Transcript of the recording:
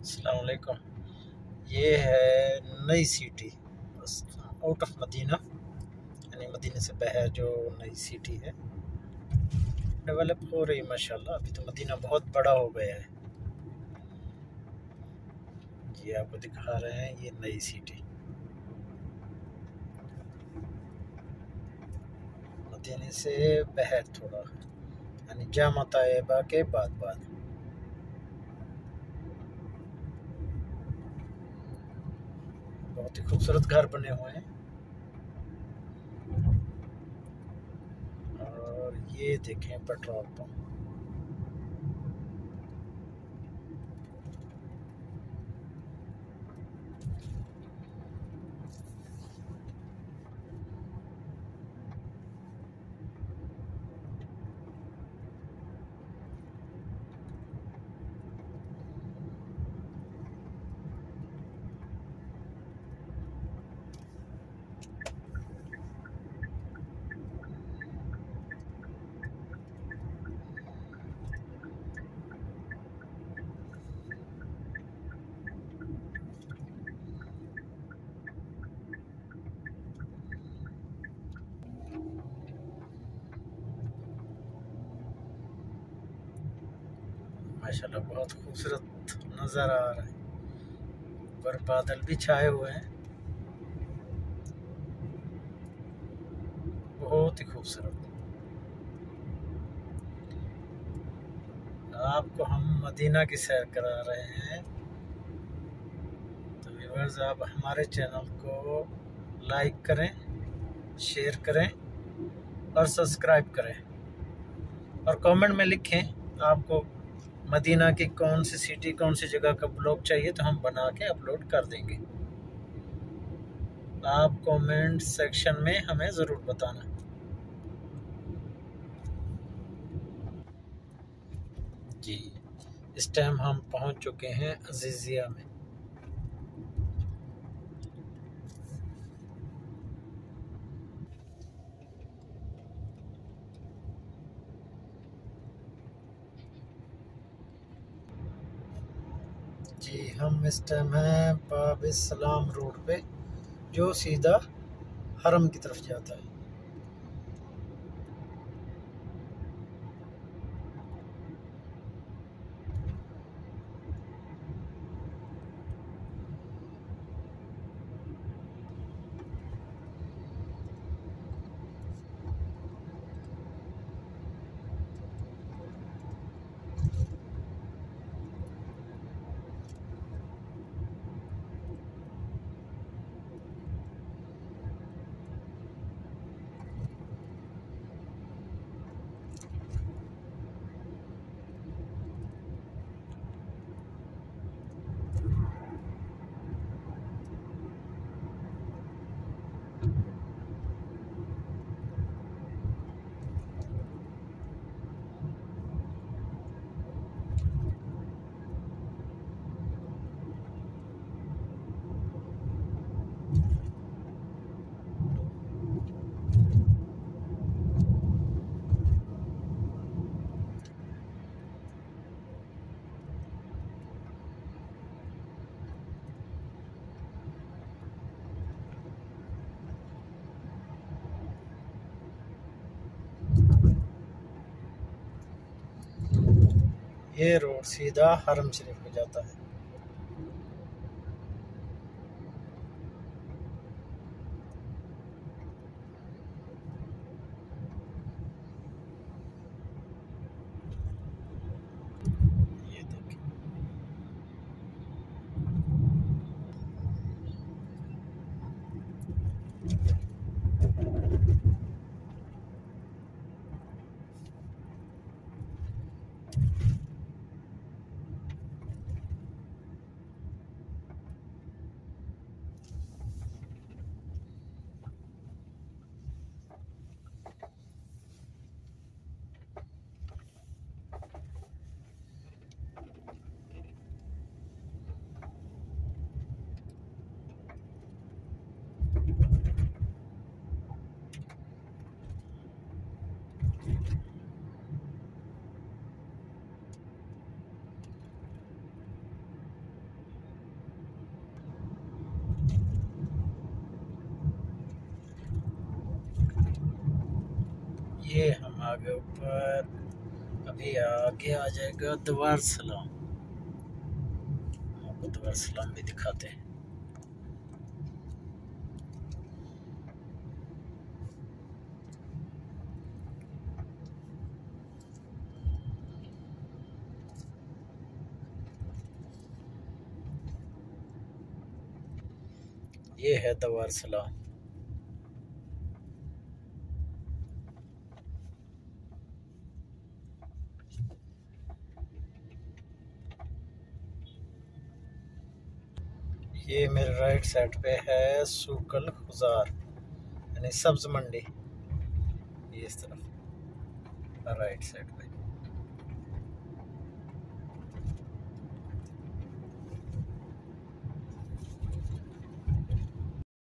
अस्सलाम वालेकुम। ये है नई सिटी, बस आउट ऑफ मदीना, यानी मदीने से बाहर जो नई सिटी है डेवलप हो रही माशाल्लाह। अभी तो मदीना बहुत बड़ा हो गया है। ये आपको दिखा रहे हैं, ये नई सिटी मदीने से बाहर थोड़ा, यानी जामा तायबा के बाद बहुत ही खूबसूरत घर बने हुए हैं। और ये देखें पेट्रोल पंप, माशाल्लाह बहुत खूबसूरत नज़र आ रहा है। ऊपर बादल भी छाए हुए हैं, बहुत ही खूबसूरत। आपको हम मदीना की सैर करा रहे हैं, तो व्यूअर्स आप हमारे चैनल को लाइक करें, शेयर करें और सब्सक्राइब करें, और कमेंट में लिखें आपको मदीना की कौन सी सिटी, कौन सी जगह का ब्लॉग चाहिए, तो हम बना के अपलोड कर देंगे। आप कमेंट सेक्शन में हमें ज़रूर बताना। जी, इस टाइम हम पहुंच चुके हैं अजीज़िया में। जी, हम इस टाइम हैं बाब सलाम रोड पे, जो सीधा हरम की तरफ जाता है। ये रोड सीधा हरम शरीफ को जाता है। ये देखिए, ये हम आगे ऊपर, अभी आगे आ जाएगा द्वार सलाम। आपको द्वार सलाम भी दिखाते हैं। ये है द्वार सलाम। ये मेरे राइट साइड पे है सूकल खुजार यानी सब्ज मंडी, ये इस तरफ राइट साइड पे।